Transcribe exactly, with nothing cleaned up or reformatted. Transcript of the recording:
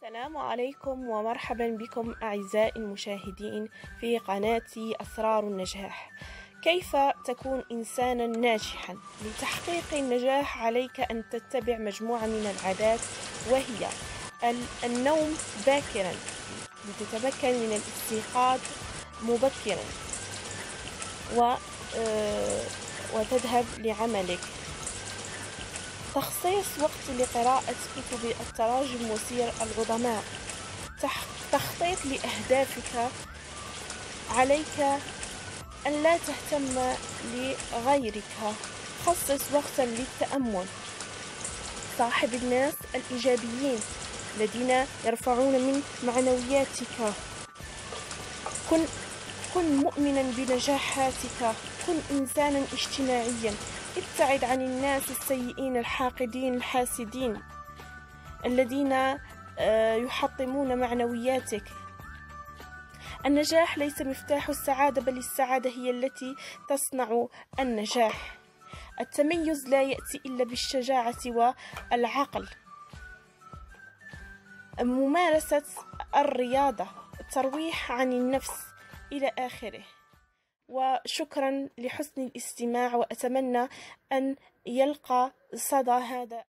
السلام عليكم ومرحبا بكم أعزائي المشاهدين في قناتي أسرار النجاح. كيف تكون إنسانا ناجحا؟ لتحقيق النجاح عليك أن تتبع مجموعة من العادات، وهي النوم باكرا لتتمكن من الاستيقاظ مبكرا و وتذهب لعملك. تخصيص وقت لقراءة كتب التراجم وسير العظماء. تخطيط لأهدافك. عليك أن لا تهتم لغيرك. خصص وقتا للتأمل. صاحب الناس الإيجابيين الذين يرفعون من معنوياتك. كن كن مؤمنا بنجاحاتك. كن إنسانا اجتماعيا. ابتعد عن الناس السيئين الحاقدين الحاسدين الذين يحطمون معنوياتك. النجاح ليس مفتاح السعادة، بل السعادة هي التي تصنع النجاح. التميز لا يأتي إلا بالشجاعة والعقل. ممارسة الرياضة، الترويح عن النفس، إلى آخره. وشكرا لحسن الاستماع، وأتمنى أن يلقى صدى هذا